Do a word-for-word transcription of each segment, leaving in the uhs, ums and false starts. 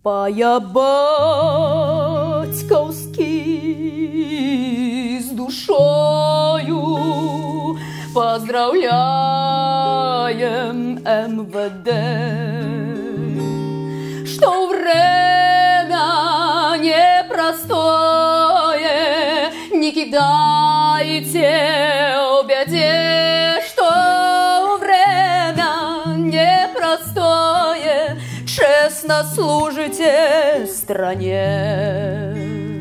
Пая батьковский с душою, поздравляем эм вэ дэ, что время непростое, не кидайте в беде, что время непростое, честно служите стране.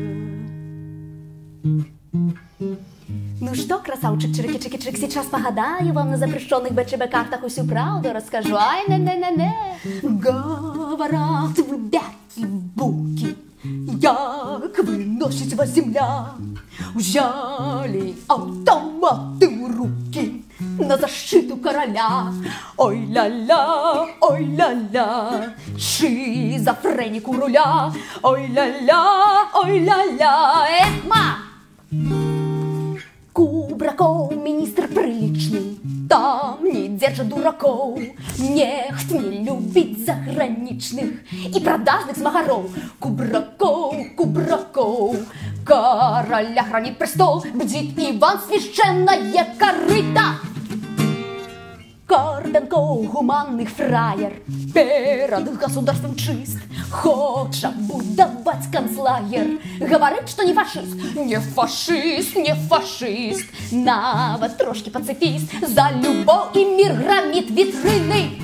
Ну что, красавчик, чирики-чики-чик, сейчас погадаю вам на запрещенных бэчи-бэкартах всю правду расскажу. Ай, не-не-не-не. Говорят вы, бяки-буки, як выносит вас земля, взяли автоматы в руки на защиту короля. Ой-ля-ля, ой-ля-ля, шизофреник у руля. Ой-ля-ля, ой-ля-ля, эх, ма! Кубраков министр приличный, там не держат дураков. Нехт не любить заграничных и продажных смагаров. Кубраков, Кубраков, короля хранит престол, бдит Иван священное корыто. Карпенков, гуманных фраер, перед государством чист, хочет будовать концлагер, говорит, что не фашист. Не фашист, не фашист, навод трошки пацифист, за любовь и мир громит витрины.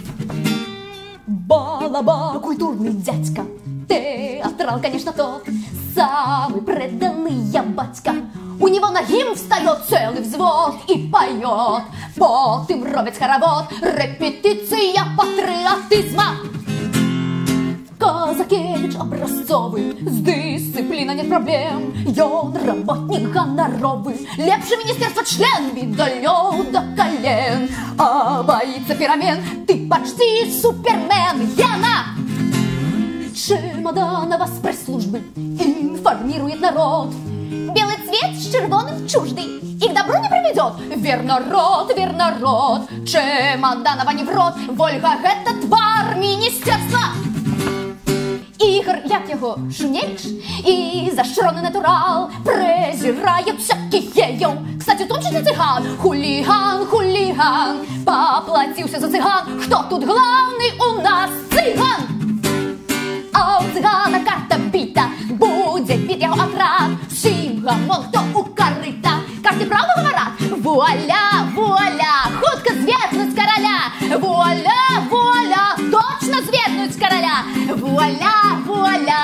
Балаба, культурный дядька, театрал, конечно, тот, самый преданный я батька. У него на гимн встает целый взвод и поет, потом робить хоровод, репетиция патриотизма. Казакевич образцовый, с дисциплиной нет проблем, ён работник гоноровый, лепший министерство член, видалё до колен, а боится перемен, ты почти супермен, Яна! Чемоданова с пресс-службы информирует народ. Белый цвет с червоным чуждый, и к добру не приведет. Верно, рот, верно, рот, Чемоданова не в рот, Вольга — это твар министерства. Ігор, як його, Шуневич, і зашроний натурал, презирает всяких ею. Кстати, тот же не цыган, хулиган, хулиган, поплатился за цыган. Кто тут главный у нас? Цыган! А у цыгана карта бита, будет бит его отряд. Всім гамон, хто у корыта. Карты правду говорят? Вуаля, вуаля, хутко звергнуть короля. Вуаля, вуаля, точно звергнуть короля. Вуаля, вуаля,